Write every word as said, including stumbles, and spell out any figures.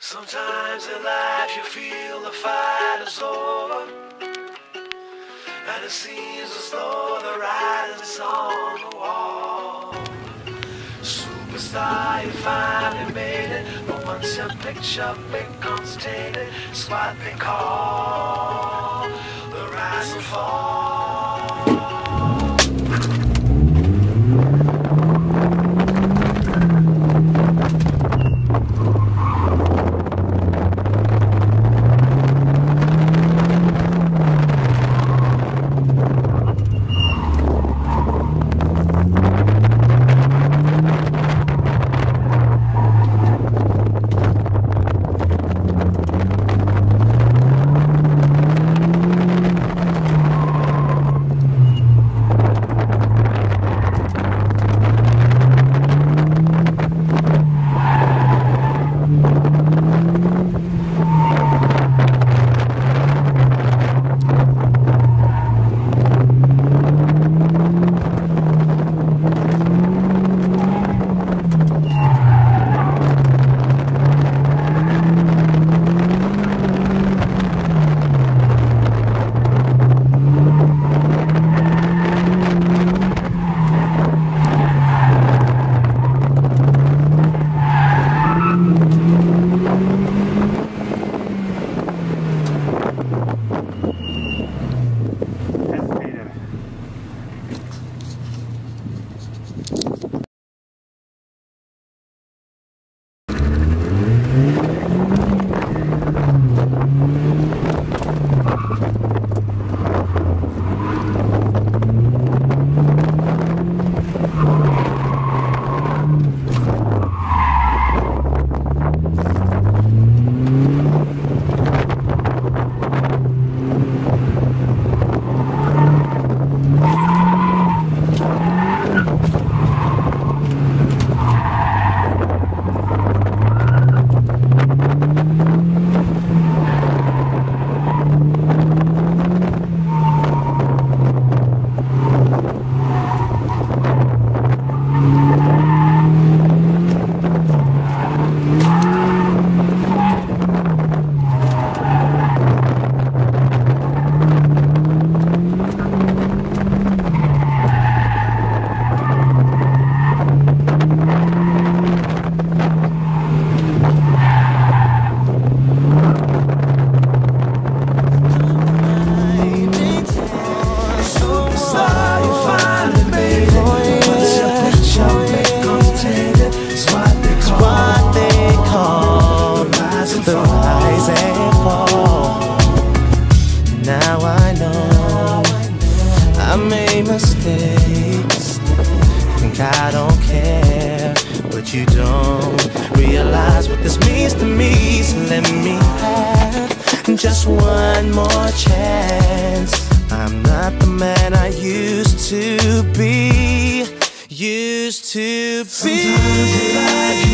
Sometimes in life you feel the fight is over, and it seems as though the writing's on the wall. Superstar, you finally made it, but once your picture becomes tainted, it's what they call the rise and fall. Mistakes, think I don't care, but you don't realize what this means to me. So let me have just one more chance. I'm not the man I used to be, used to be. Sometimes in life